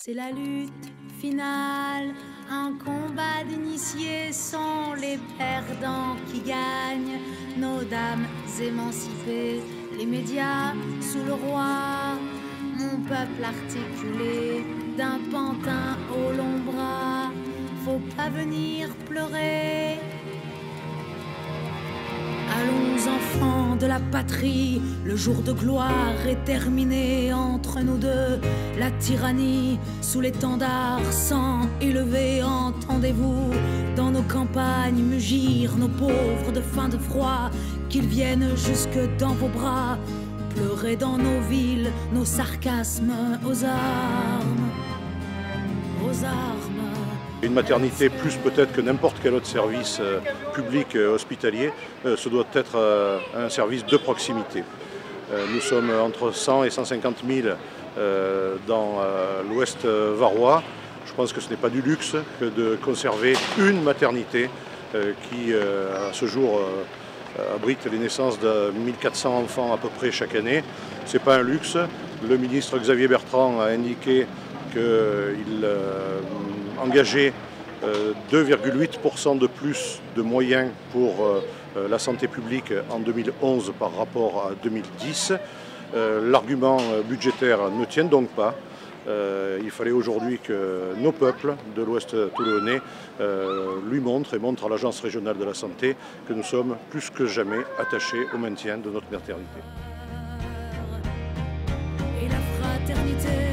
C'est la lutte finale, un combat d'initiés sont les perdants qui gagnent. Nos dames émancipées, les médias sous le roi, mon peuple articulé d'un pantin au long bras. Faut pas venir pleurer. Allons enfants de la patrie, le jour de gloire est terminé entre nous deux. La tyrannie sous l'étendard sans élevé, entendez-vous dans nos campagnes mugir nos pauvres de faim, de froid, qu'ils viennent jusque dans vos bras, pleurer dans nos villes, nos sarcasmes aux armes, aux armes. Une maternité, plus peut-être que n'importe quel autre service public hospitalier, ce doit être un service de proximité. Nous sommes entre 100 et 150 000 dans l'ouest varois. Je pense que ce n'est pas du luxe que de conserver une maternité qui, à ce jour, abrite les naissances de 1400 enfants à peu près chaque année. Ce n'est pas un luxe. Le ministre Xavier Bertrand a indiqué qu'il engageait 2,8% de plus de moyens pour la santé publique en 2011 par rapport à 2010. L'argument budgétaire ne tient donc pas. Il fallait aujourd'hui que nos peuples de l'Ouest toulonnais lui montrent et montrent à l'Agence régionale de la santé que nous sommes plus que jamais attachés au maintien de notre maternité. Et la fraternité.